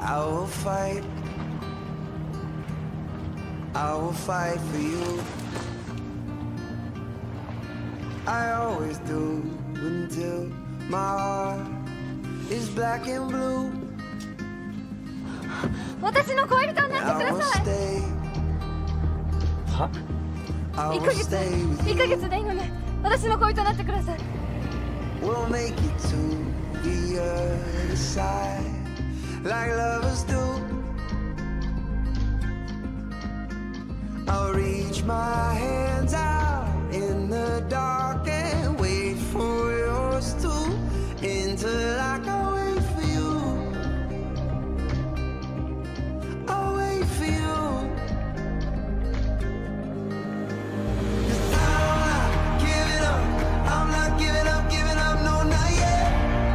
I will fight. I will fight for you. I always do until my heart is black and blue. 私の恋人になってください。 は 1ヶ月でいいので私の恋人になってください。 We'll make it to the other side like lovers do. I'll reach my hands out in the dark and wait for yours to until I can wait for you. I'll wait for you. 'Cause I'm not giving up. I'm not giving up, giving up, no, not yet.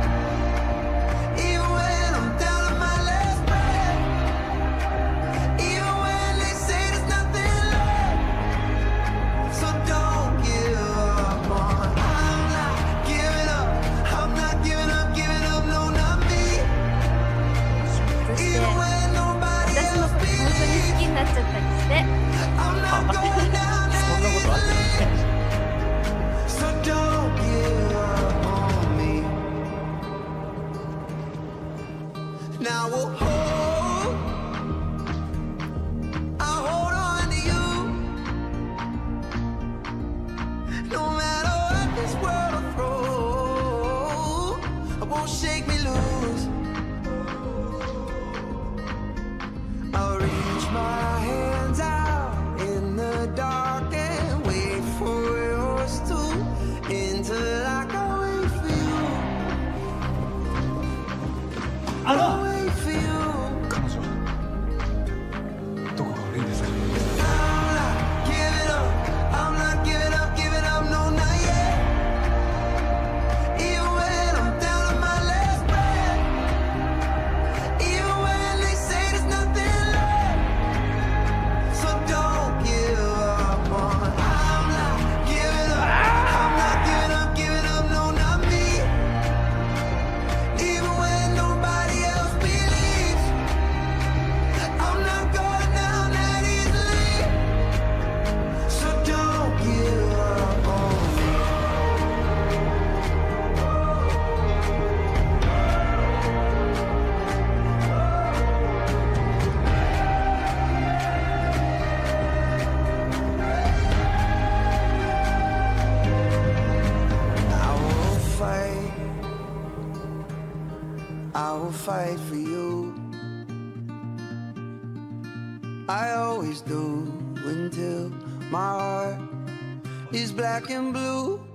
Even when I'm down to my last breath. Even when they say there's nothing left. So don't give up on. I'm not giving up. I'm not giving up, giving up, no, not me. そして Even when nobody 私の else こと本当に好き believes. になっちゃったりして I'm not going down そんなことあ that って easily. So don't give up on me. Now we'll hold. I'll hold on to you. No matter what this world will throw, it won't shake me loose. I'll reach my hands out in the dark and wait for yours to until I can wait for you. I'll wait for you. 彼女どこが悪いんですか？ I'm not giving up. I'm not giving up, giving up, no, not yet. Even when I'm down to my last breath. Even when they say there's nothing left. So don't give up on. I'm not giving up. I'm not giving up, giving up, no, not me. Even when nobody else believes. I'm not going down that easily. So don't give up on me. I will fight. I will fight for you. I always do until my heart is black and blue.